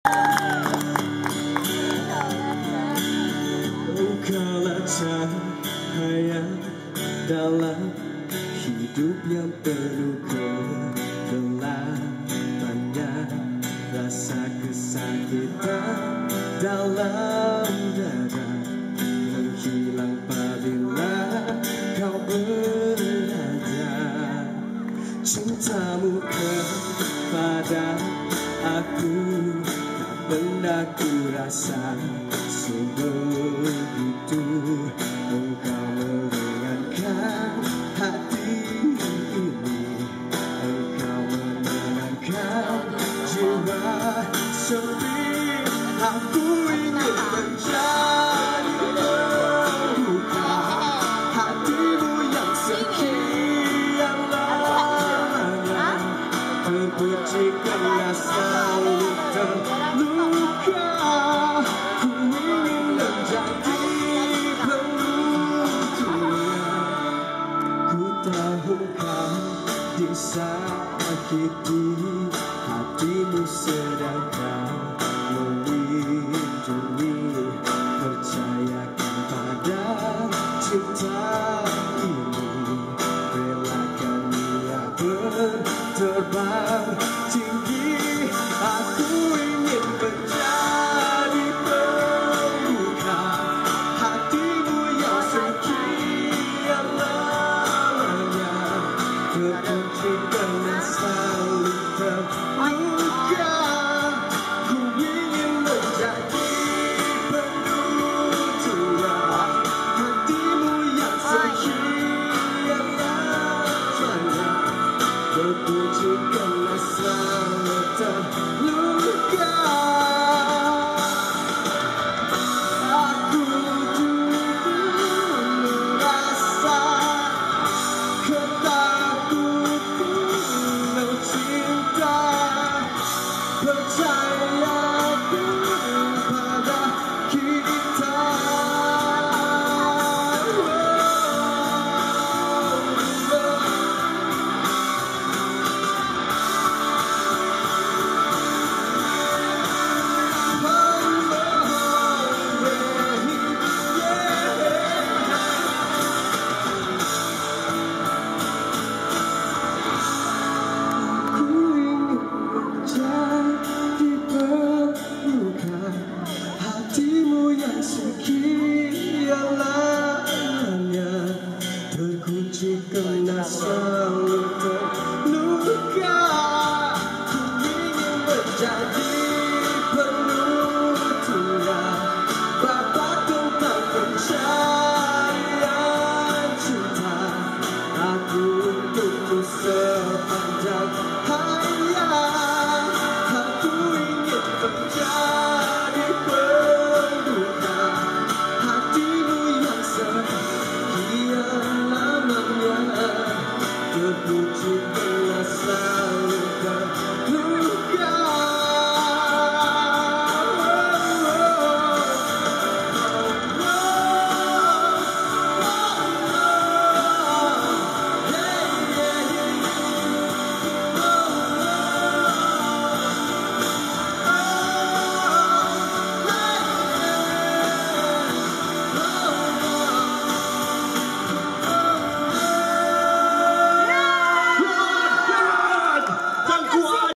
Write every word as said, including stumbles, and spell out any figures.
Engkaulah cahaya dalam hidup yang penuh kegelapannya, rasa kesakitan dalam dada menghilang apabila kau berada. Cintamu kepada aku tak pernah ku rasa sebegitu. Engkau meringankan hati ini, engkau menenangkan jiwa sepi. Aku ingin menjadi pembuka hatimu yang sekian lamanya terpujikan rasa terluka. Ku ingin menjadi peluknya. Ku tahu kau disakiti, hatimu sedang